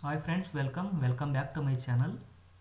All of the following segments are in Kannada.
Hi friends, welcome back to my channel.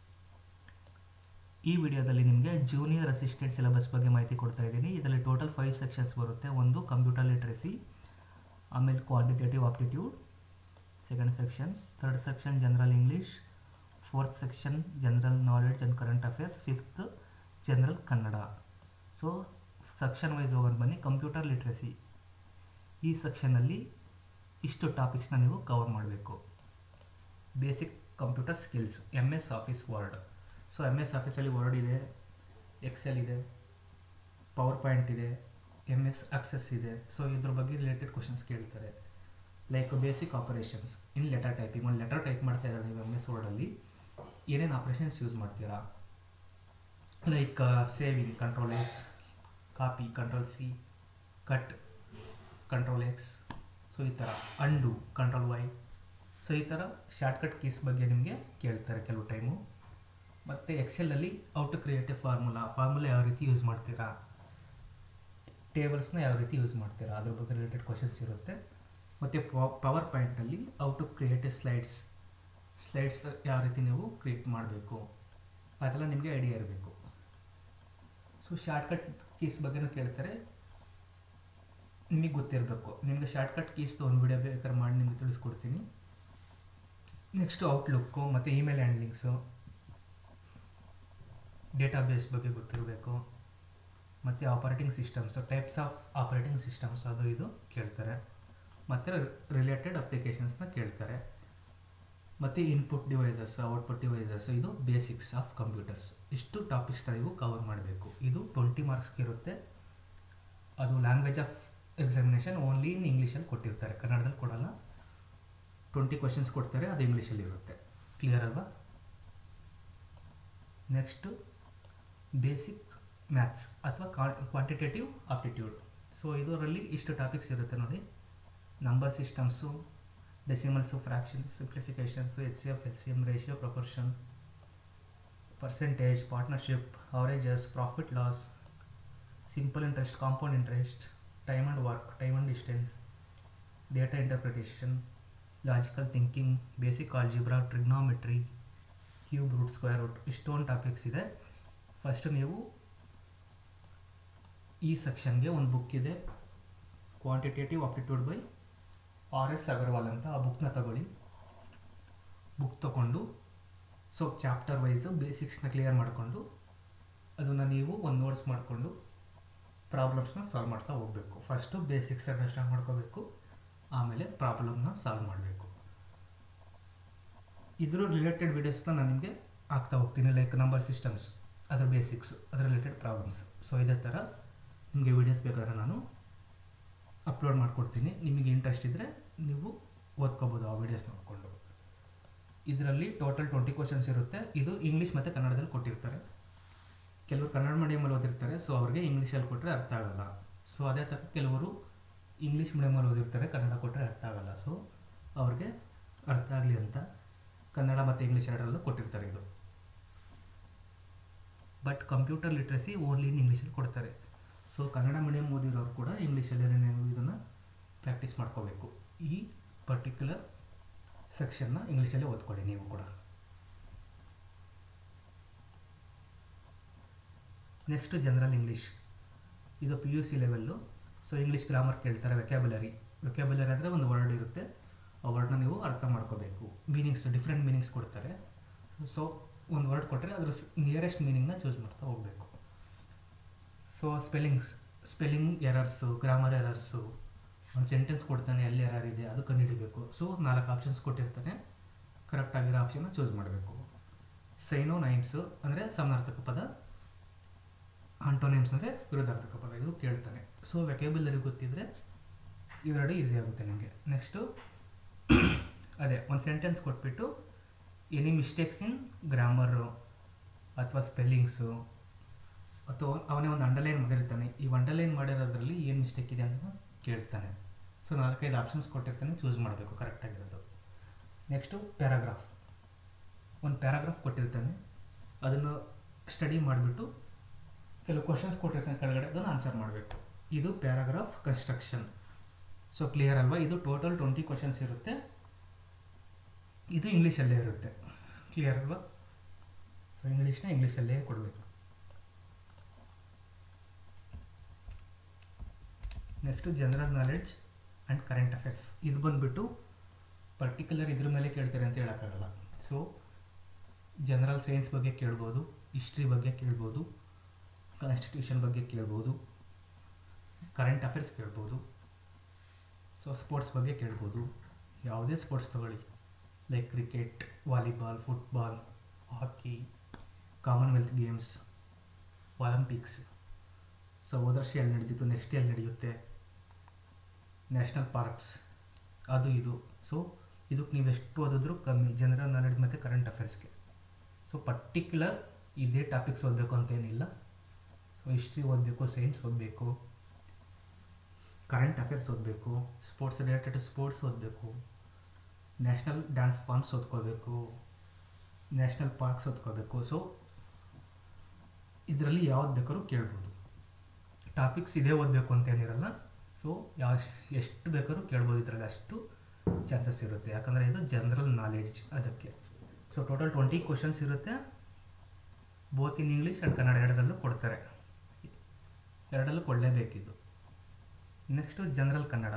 ಈ ವಿಡಿಯೋದಲ್ಲಿ ನಿಮಗೆ ಜೂನಿಯರ್ ಅಸಿಸ್ಟೆಂಟ್ ಸಿಲೆಬಸ್ ಬಗ್ಗೆ ಮಾಹಿತಿ ಕೊಡ್ತಾ ಇದ್ದೀನಿ. ಇದರಲ್ಲಿ ಟೋಟಲ್ 5 ಸೆಕ್ಷನ್ಸ್ ಬರುತ್ತೆ. ಒಂದು ಕಂಪ್ಯೂಟರ್ ಲಿಟ್ರಸಿ, ಆಮೇಲೆ quantitative aptitude, second section, third section general English, fourth section general knowledge and current affairs, fifth general Kannada. So section wise ಹೋಗೋದು ಬನ್ನಿ. ಕಂಪ್ಯೂಟರ್ ಲಿಟ್ರಸಿ, ಈ ಸೆಕ್ಷನಲ್ಲಿ ಇಷ್ಟು ಟಾಪಿಕ್ಸ್ನ ನೀವು ಕವರ್ ಮಾಡಬೇಕು. Basic computer skills, MS Office Word. So MS ಆಫೀಸಲ್ಲಿ ವರ್ಡ್ ಇದೆ, ಎಕ್ಸೆಲ್ ಇದೆ, ಪವರ್ ಪಾಯಿಂಟ್ ಇದೆ, MS ಅಕ್ಸೆಸ್ ಇದೆ. ಸೊ ಇದ್ರ ಬಗ್ಗೆ ರಿಲೇಟೆಡ್ ಕ್ವಶನ್ಸ್ ಕೇಳ್ತಾರೆ. Like basic operations in letter typing. ಒಂದು ಲೆಟರ್ ಟೈಪ್ ಮಾಡ್ತಾ ಇದ್ದಾರೆ ನೀವು MS ವರ್ಡಲ್ಲಿ, ಏನೇನು ಆಪರೇಷನ್ಸ್ ಯೂಸ್ ಮಾಡ್ತೀರಾ? Like saving, control S, copy, control C, cut, control X. So ಈ ಥರ ಅಂಡು, ಕಂಟ್ರೋಲ್ Y. ಸೊ ಈ ಥರ ಶಾರ್ಟ್ಕಟ್ ಕೀಸ್ ಬಗ್ಗೆ ನಿಮಗೆ ಕೇಳ್ತಾರೆ ಕೆಲವು ಟೈಮು. ಮತ್ತು ಎಕ್ಸೆಲಲ್ಲಿ ಔ ಟು ಕ್ರಿಯೇಟ್ ಎ ಫಾರ್ಮುಲಾ ಯಾವ ರೀತಿ ಯೂಸ್ ಮಾಡ್ತೀರಾ, ಟೇಬಲ್ಸ್ನ ಯಾವ ರೀತಿ ಯೂಸ್ ಮಾಡ್ತೀರಾ, ಅದ್ರ ಬಗ್ಗೆ ರಿಲೇಟೆಡ್ ಕ್ವಶನ್ಸ್ ಇರುತ್ತೆ. ಮತ್ತು ಪವರ್ ಪಾಯಿಂಟಲ್ಲಿ ಔ ಟು ಕ್ರಿಯೇಟ್ ಎ ಸ್ಲೈಡ್ಸ್ ಯಾವ ರೀತಿ ನೀವು ಕ್ರಿಯೇಟ್ ಮಾಡಬೇಕು, ಅದೆಲ್ಲ ನಿಮಗೆ ಐಡಿಯಾ ಇರಬೇಕು. ಸೊ ಶಾರ್ಟ್ಕಟ್ ಕೀಸ್ ಬಗ್ಗೆನೂ ಕೇಳ್ತಾರೆ, ನಿಮಗೆ ಗೊತ್ತಿರಬೇಕು. ನಿಮಗೆ ಶಾರ್ಟ್ಕಟ್ ಕೀಸ್ದು ಒಂದು ವಿಡಿಯೋ ಬೇಕಾದ್ರೆ ಮಾಡಿ ನಿಮಗೆ ತಿಳಿಸ್ಕೊಡ್ತೀನಿ. ನೆಕ್ಸ್ಟು ಔಟ್ಲುಕ್ಕು ಮತ್ತು ಇಮೇಲ್ ಹ್ಯಾಂಡ್ಲಿಂಗ್ಸು, ಡೇಟಾಬೇಸ್ ಬಗ್ಗೆ ಗೊತ್ತಿರಬೇಕು. ಮತ್ತು operating systems, types of operating systems, ಅದು ಇದು ಕೇಳ್ತಾರೆ. ಮತ್ತು ರಿಲೇಟೆಡ್ ಅಪ್ಲಿಕೇಶನ್ಸ್ನ ಕೇಳ್ತಾರೆ. ಮತ್ತು ಇನ್ಪುಟ್ ಡಿವೈಸಸ್, ಔಟ್ಪುಟ್ ಡಿವೈಸಸ್, ಇದು ಬೇಸಿಕ್ಸ್ ಆಫ್ ಕಂಪ್ಯೂಟರ್ಸ್. ಇಷ್ಟು ಟಾಪಿಕ್ಸ್ನ ನೀವು ಕವರ್ ಮಾಡಬೇಕು. ಇದು 20 ಮಾರ್ಕ್ಸ್ಗೆ ಇರುತ್ತೆ. ಅದು language of examination only in ಇಂಗ್ಲೀಷಲ್ಲಿ ಕೊಟ್ಟಿರ್ತಾರೆ, ಕನ್ನಡದಲ್ಲಿ ಕೊಡಲ್ಲ. 20 ಕ್ವಶನ್ಸ್ ಕೊಡ್ತಾರೆ, ಅದು ಇಂಗ್ಲೀಷಲ್ಲಿ ಇರುತ್ತೆ. ಕ್ಲಿಯರ್ ಅಲ್ವಾ? ನೆಕ್ಸ್ಟು ಬೇಸಿಕ್ ಮ್ಯಾಥ್ಸ್ ಅಥವಾ ಕ್ವಾಂಟಿಟೇಟಿವ್ ಆಪ್ಟಿಟ್ಯೂಡ್. ಸೊ ಇದರಲ್ಲಿ ಇಷ್ಟು ಟಾಪಿಕ್ಸ್ ಇರುತ್ತೆ ನೋಡಿ. Number systems, decimals, fractions, simplifications, HCF, LCM, ratio, proportion, percentage, partnership, averages, profit loss, simple interest, compound interest, time and work, time and distance, data interpretation, logical thinking, basic algebra, trigonometry, cube root, square root, ಇಷ್ಟೊಂದು ಟಾಪಿಕ್ಸ್ ಇದೆ. ಫಸ್ಟ್ ನೀವು ಈ ಸೆಕ್ಷನ್ಗೆ ಒಂದು ಬುಕ್ ಇದೆ, quantitative aptitude by RS Agarwal ಅಂತ. ಆ ಬುಕ್ನ ತಗೊಳ್ಳಿ. ಬುಕ್ ತೊಗೊಂಡು ಸೊ ಚಾಪ್ಟರ್ ವೈಸು ಬೇಸಿಕ್ಸ್ನ ಕ್ಲಿಯರ್ ಮಾಡಿಕೊಂಡು ಅದನ್ನು ನೀವು ಒಂದು ನೋಟ್ಸ್ ಮಾಡಿಕೊಂಡು ಪ್ರಾಬ್ಲಮ್ಸ್ನ ಸಾಲ್ವ್ ಮಾಡ್ತಾ ಹೋಗಬೇಕು. ಫಸ್ಟು ಬೇಸಿಕ್ಸ್ ಅಂಡರ್ಸ್ಟ್ಯಾಂಡ್ ಮಾಡ್ಕೋಬೇಕು, ಆಮೇಲೆ ಪ್ರಾಬ್ಲಮ್ನ ಸಾಲ್ವ್ ಮಾಡಬೇಕು. ಇದ್ರ ರಿಲೇಟೆಡ್ ವೀಡಿಯೋಸ್ನ ನಾನು ನಿಮಗೆ ಆಗ್ತಾ ಹೋಗ್ತೀನಿ. ಲೈಕ್ ನಂಬರ್ ಸಿಸ್ಟಮ್ಸ್, ಅದರ ಬೇಸಿಕ್ಸು, ಅದರ ರಿಲೇಟೆಡ್ ಪ್ರಾಬ್ಲಮ್ಸ್. ಸೊ ಇದೇ ಥರ ನಿಮಗೆ ವೀಡಿಯೋಸ್ ಬೇಕಾದ್ರೆ ನಾನು ಅಪ್ಲೋಡ್ ಮಾಡಿಕೊಡ್ತೀನಿ. ನಿಮಗೆ ಇಂಟ್ರೆಸ್ಟ್ ಇದ್ದರೆ ನೀವು ಓದ್ಕೋಬೋದು ಆ ವೀಡಿಯೋಸ್ ನೋಡಿಕೊಂಡು. ಇದರಲ್ಲಿ ಟೋಟಲ್ 20 ಕ್ವಶನ್ಸ್ ಇರುತ್ತೆ. ಇದು ಇಂಗ್ಲೀಷ್ ಮತ್ತು ಕನ್ನಡದಲ್ಲಿ ಕೊಟ್ಟಿರ್ತಾರೆ. ಕೆಲವರು ಕನ್ನಡ ಮೀಡಿಯಮಲ್ಲಿ ಓದಿರ್ತಾರೆ, ಸೊ ಅವ್ರಿಗೆ ಇಂಗ್ಲೀಷಲ್ಲಿ ಕೊಟ್ಟರೆ ಅರ್ಥ ಆಗೋಲ್ಲ. ಸೊ ಅದೇ ಥರ ಕೆಲವರು ಇಂಗ್ಲೀಷ್ ಮೀಡಿಯಮಲ್ಲಿ ಓದಿರ್ತಾರೆ, ಕನ್ನಡ ಕೊಟ್ಟರೆ ಅರ್ಥ ಆಗೋಲ್ಲ. ಸೊ ಅವ್ರಿಗೆ ಅರ್ಥ ಆಗಲಿ ಅಂತ ಕನ್ನಡ ಮತ್ತು ಇಂಗ್ಲೀಷ್ ಎರಡರಲ್ಲೂ ಕೊಟ್ಟಿರ್ತಾರೆ ಇದು. But computer literacy only in ಇಂಗ್ಲೀಷಲ್ಲಿ ಕೊಡ್ತಾರೆ. ಸೊ ಕನ್ನಡ ಮೀಡಿಯಮ್ ಓದಿರೋರು ಕೂಡ ಇಂಗ್ಲೀಷಲ್ಲೇ ನೀವು ಇದನ್ನು ಪ್ರಾಕ್ಟೀಸ್ ಮಾಡ್ಕೋಬೇಕು. ಈ ಪರ್ಟಿಕ್ಯುಲರ್ ಸೆಕ್ಷನ್ನ ಇಂಗ್ಲೀಷಲ್ಲೇ ಓದ್ಕೊಳ್ಳಿ ನೀವು ಕೂಡ. ನೆಕ್ಸ್ಟು ಜನರಲ್ ಇಂಗ್ಲೀಷ್, ಇದು PUC level. So English grammar ಕೇಳ್ತಾರೆ. ವೆಕ್ಯಾಬುಲರಿ ಅಂದರೆ ಒಂದು ವರ್ಡ್ ಇರುತ್ತೆ, ಆ ವರ್ಡ್ನ ನೀವು ಅರ್ಥ ಮಾಡ್ಕೋಬೇಕು. ಮೀನಿಂಗ್ಸ್, ಡಿಫ್ರೆಂಟ್ ಮೀನಿಂಗ್ಸ್ ಕೊಡ್ತಾರೆ. ಸೊ ಒಂದು ವರ್ಡ್ ಕೊಟ್ಟರೆ ಅದ್ರ ನಿಯರೆಸ್ಟ್ ಮೀನಿಂಗ್ನ ಚೂಸ್ ಮಾಡ್ತಾ ಹೋಗಬೇಕು. So spelling errors, grammar errors, ಒಂದು ಸೆಂಟೆನ್ಸ್ ಕೊಡ್ತಾನೆ, ಎಲ್ಲಿ ಎರರ್ ಇದೆ ಅದು ಕಂಡುಹಿಡಿಬೇಕು. ಸೊ 4 ಆಪ್ಷನ್ಸ್ ಕೊಟ್ಟಿರ್ತಾನೆ, ಕರೆಕ್ಟಾಗಿರೋ ಆಪ್ಷನ್ನ ಚೂಸ್ ಮಾಡಬೇಕು. ಸೈನೋನೈಮ್ಸು ಅಂದರೆ ಸಮಾನಾರ್ಥಕ ಪದ, ಆಂಟೋನಿಮ್ಸ್ ಅಂದರೆ ವಿರುದ್ಧಾರ್ಥಕ ಪದ, ಇದು ಕೇಳ್ತಾನೆ. ಸೊ ವೆಕ್ಯಾಬುಲರಿ ಗೊತ್ತಿದ್ದರೆ ಇವೆರಡು ಈಸಿ ಆಗುತ್ತೆ ನಿಮಗೆ. ನೆಕ್ಸ್ಟು ಅದೇ ಒಂದು ಸೆಂಟೆನ್ಸ್ ಕೊಟ್ಬಿಟ್ಟು ಎನಿ ಮಿಸ್ಟೇಕ್ಸ್ ಇನ್ ಗ್ರಾಮರು ಅಥವಾ ಸ್ಪೆಲ್ಲಿಂಗ್ಸು, ಅಥವಾ ಅವನೇ ಒಂದು ಅಂಡರ್ಲೈನ್ ಮಾಡಿರ್ತಾನೆ, ಈ ಅಂಡರ್ಲೈನ್ ಮಾಡಿರೋದ್ರಲ್ಲಿ ಏನು ಮಿಸ್ಟೇಕ್ ಇದೆ ಅಂತ ಕೇಳ್ತಾನೆ. ಸೊ 4-5 ಆಪ್ಷನ್ಸ್ ಕೊಟ್ಟಿರ್ತಾನೆ, ಚೂಸ್ ಮಾಡಬೇಕು ಕರೆಕ್ಟಾಗಿರೋದು. ನೆಕ್ಸ್ಟು ಪ್ಯಾರಾಗ್ರಾಫ್, ಒಂದು ಪ್ಯಾರಾಗ್ರಾಫ್ ಕೊಟ್ಟಿರ್ತಾನೆ, ಅದನ್ನು ಸ್ಟಡಿ ಮಾಡಿಬಿಟ್ಟು ಕೆಲವು ಕ್ವಶನ್ಸ್ ಕೊಟ್ಟಿರ್ತಾನೆ ಕೆಳಗಡೆ, ಅದನ್ನು ಆನ್ಸರ್ ಮಾಡಬೇಕು. ಇದು ಪ್ಯಾರಾಗ್ರಾಫ್ ಕನ್ಸ್ಟ್ರಕ್ಷನ್. ಸೊ ಕ್ಲಿಯರ್ ಅಲ್ವಾ? ಇದು ಟೋಟಲ್ 20 ಕ್ವಶನ್ಸ್ ಇರುತ್ತೆ. ಇದು ಇಂಗ್ಲೀಷಲ್ಲೇ ಇರುತ್ತೆ. ಕ್ಲಿಯರ್ ಅಲ್ವಾ? ಸೊ ಇಂಗ್ಲೀಷ್ನ ಇಂಗ್ಲೀಷಲ್ಲೇ ಕೊಡಬೇಕು. Next general knowledge and current affairs. ಇದು ಬಂದುಬಿಟ್ಟು ಪರ್ಟಿಕ್ಯುಲರ್ ಇದ್ರ ಮೇಲೆ ಕೇಳ್ತಾರೆ ಅಂತ ಹೇಳೋಕ್ಕಾಗಲ್ಲ. ಸೊ ಜನರಲ್ ಸೈನ್ಸ್ ಬಗ್ಗೆ ಕೇಳ್ಬೋದು, ಹಿಸ್ಟ್ರಿ ಬಗ್ಗೆ ಕೇಳ್ಬೋದು, ಕಾನ್ಸ್ಟಿಟ್ಯೂಷನ್ ಬಗ್ಗೆ ಕೇಳ್ಬೋದು, ಕರೆಂಟ್ ಅಫೇರ್ಸ್ ಕೇಳ್ಬೋದು, ಸೊ ಸ್ಪೋರ್ಟ್ಸ್ ಬಗ್ಗೆ ಕೇಳ್ಬೋದು. ಯಾವುದೇ ಸ್ಪೋರ್ಟ್ಸ್ ತೊಗೊಳ್ಳಿ, like cricket, volleyball, football, hockey, Commonwealth Games, Olympics. So ಹೋದ ವರ್ಷ ಎಲ್ಲಿ ನಡೀತಿತ್ತು, ನೆಕ್ಸ್ಟ್ ಎಲ್ಲಿ ನಡೆಯುತ್ತೆ, ನ್ಯಾಷನಲ್ ಪಾರ್ಕ್ಸ್, ಅದು ಇದು. ಸೊ ಇದಕ್ಕೆ ನೀವು ಎಷ್ಟು ಓದಿದ್ರೂ ಕಮ್ಮಿ, ಜನರಲ್ ನಾಲೆಡ್ಜ್ ಮತ್ತು ಕರೆಂಟ್ ಅಫೇರ್ಸ್ಗೆ. ಸೊ ಪರ್ಟಿಕ್ಯುಲರ್ ಇದೇ ಟಾಪಿಕ್ಸ್ ಓದಬೇಕು ಅಂತೇನಿಲ್ಲ. ಸೊ ಹಿಸ್ಟ್ರಿ ಓದಬೇಕು, ಸೈನ್ಸ್ ಓದಬೇಕು, ಕರೆಂಟ್ ಅಫೇರ್ಸ್ ಓದಬೇಕು, ಸ್ಪೋರ್ಟ್ಸ್ ರಿಲೇಟೆಡ್ ಸ್ಪೋರ್ಟ್ಸ್ ಓದಬೇಕು, ನ್ಯಾಷನಲ್ ಡ್ಯಾನ್ಸ್ ಫಾರ್ಮ್ಸ್ ಓದ್ಕೋಬೇಕು, ನ್ಯಾಷನಲ್ ಪಾರ್ಕ್ಸ್ ಓದ್ಕೋಬೇಕು. ಸೊ ಇದರಲ್ಲಿ ಯಾವ್ದು ಬೇಕಾದ್ರೂ ಕೇಳ್ಬೋದು. ಟಾಪಿಕ್ಸ್ ಇದೇ ಓದಬೇಕು ಅಂತೇನಿರಲ್ಲ. ಸೊ ಎಷ್ಟು ಬೇಕಾದ್ರೂ ಕೇಳ್ಬೋದು, ಇದರಲ್ಲಿ ಅಷ್ಟು ಚಾನ್ಸಸ್ ಇರುತ್ತೆ. ಯಾಕಂದರೆ ಇದು ಜನರಲ್ ನಾಲೆಡ್ಜ್ ಅದಕ್ಕೆ. ಸೊ ಟೋಟಲ್ 20 ಕ್ವಶನ್ಸ್ ಇರುತ್ತೆ. Both in English and Kannada ಎರಡರಲ್ಲೂ ಕೊಡ್ತಾರೆ, ಎರಡರಲ್ಲೂ ಕೊಡಲೇಬೇಕಿದು. Next general Kannada.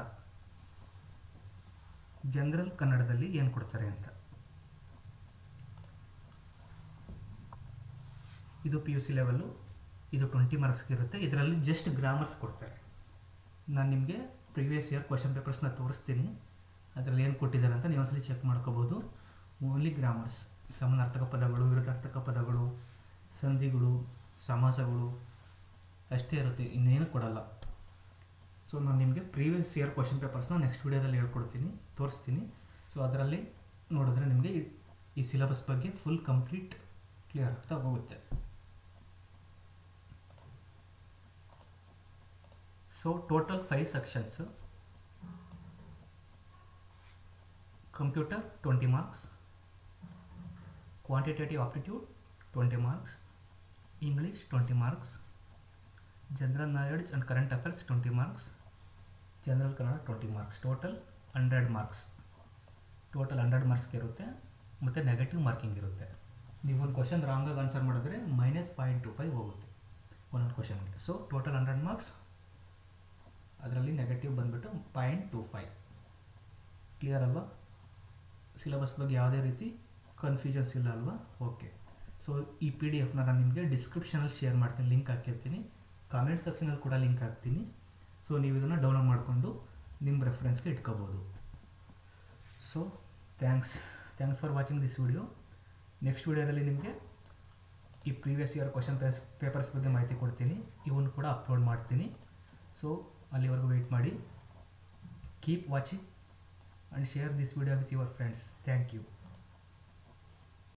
ಜನರಲ್ ಕನ್ನಡದಲ್ಲಿ ಏನು ಕೊಡ್ತಾರೆ ಅಂತ, ಇದು PUC ಲೆವೆಲ್ಲು, ಇದು 20 ಮಾರ್ಕ್ಸ್ಗೆ ಇರುತ್ತೆ. ಇದರಲ್ಲಿ ಜಸ್ಟ್ ಗ್ರಾಮರ್ಸ್ ಕೊಡ್ತಾರೆ. ನಾನು ನಿಮಗೆ ಪ್ರೀವಿಯಸ್ ಇಯರ್ ಕ್ವಶನ್ ಪೇಪರ್ಸ್ನ ತೋರಿಸ್ತೀನಿ, ಅದರಲ್ಲಿ ಏನು ಕೊಟ್ಟಿದ್ದಾರೆ ಅಂತ ನೀವು ಒಂದ್ಸಲಿ ಚೆಕ್ ಮಾಡ್ಕೋಬೋದು. ಓನ್ಲಿ ಗ್ರಾಮರ್ಸ್, ಸಮಾನಾರ್ಥಕ ಪದಗಳು, ವಿರುದ್ಧಾರ್ಥಕ ಪದಗಳು, ಸಂಧಿಗಳು, ಸಮಾಸಗಳು ಅಷ್ಟೇ ಇರುತ್ತೆ, ಇನ್ನೇನು ಕೊಡಲ್ಲ. ಸೊ ನಾನು ನಿಮಗೆ ಪ್ರೀವಿಯಸ್ ಇಯರ್ ಕ್ವಶನ್ ಪೇಪರ್ಸ್ನ ನೆಕ್ಸ್ಟ್ ವೀಡಿಯೋದಲ್ಲಿ ಹೇಳ್ಕೊಡ್ತೀನಿ, ತೋರಿಸ್ತೀನಿ. ಸೊ ಅದರಲ್ಲಿ ನೋಡಿದ್ರೆ ನಿಮಗೆ ಈ ಸಿಲೆಬಸ್ ಬಗ್ಗೆ ಫುಲ್ ಕಂಪ್ಲೀಟ್ ಕ್ಲಿಯರ್ ಆಗ್ತಾ ಹೋಗುತ್ತೆ. So total 5 sections. Computer 20 marks, quantitative aptitude 20 marks, English 20 marks, general knowledge and current affairs 20 marks, general Kannada 20 marks. Total 100 marks. Total 100 ಮಾರ್ಕ್ಸ್ಗೆ ಇರುತ್ತೆ, ಮತ್ತು ನೆಗೆಟಿವ್ ಮಾರ್ಕಿಂಗ್ ಇರುತ್ತೆ. ನೀವು ಒಂದು ಕ್ವಶನ್ ರಾಂಗಾಗಿ ಆನ್ಸರ್ ಮಾಡಿದ್ರೆ -0.25 ಹೋಗುತ್ತೆ ಒಂದೊಂದು ಕ್ವಶನ್ಗೆ. ಸೊ ಟೋಟಲ್ 100 ಮಾರ್ಕ್ಸ್, ಅದರಲ್ಲಿ ನೆಗೆಟಿವ್ ಬಂದುಬಿಟ್ಟು 0.25. ಕ್ಲಿಯರ್ ಅಲ್ವಾ? ಸಿಲೆಬಸ್ ಬಗ್ಗೆ ಯಾವುದೇ ರೀತಿ ಕನ್ಫ್ಯೂಷನ್ಸ್ ಇಲ್ಲ ಅಲ್ವಾ? ಓಕೆ. ಸೊ ಈ PDF ನಾನು ನಿಮಗೆ ಡಿಸ್ಕ್ರಿಪ್ಷನಲ್ಲಿ ಶೇರ್ ಮಾಡ್ತೀನಿ, ಲಿಂಕ್ ಹಾಕಿರ್ತೀನಿ. ಕಾಮೆಂಟ್ ಸೆಕ್ಷನಲ್ಲಿ ಕೂಡ ಲಿಂಕ್ ಹಾಕ್ತೀನಿ. ಸೊ ನೀವು ಇದನ್ನು ಡೌನ್ಲೋಡ್ ಮಾಡಿಕೊಂಡು ನಿಮ್ಮ ರೆಫರೆನ್ಸ್ಗೆ ಇಟ್ಕೋಬೋದು. So thanks for watching this video. Next ವಿಡಿಯೋದಲ್ಲಿ ನಿಮಗೆ ಈ ಪ್ರೀವಿಯಸ್ ಇಯರ್ ಕ್ವಶನ್ ಪೇಪರ್ಸ್ ಬಗ್ಗೆ ಮಾಹಿತಿ ಕೊಡ್ತೀನಿ, ಇವನು ಕೂಡ ಅಪ್ಲೋಡ್ ಮಾಡ್ತೀನಿ. ಸೊ ಅಲ್ಲಿವರೆಗೂ ವೆಯ್ಟ್ ಮಾಡಿ. Keep watching and share this video with your friends. Thank you.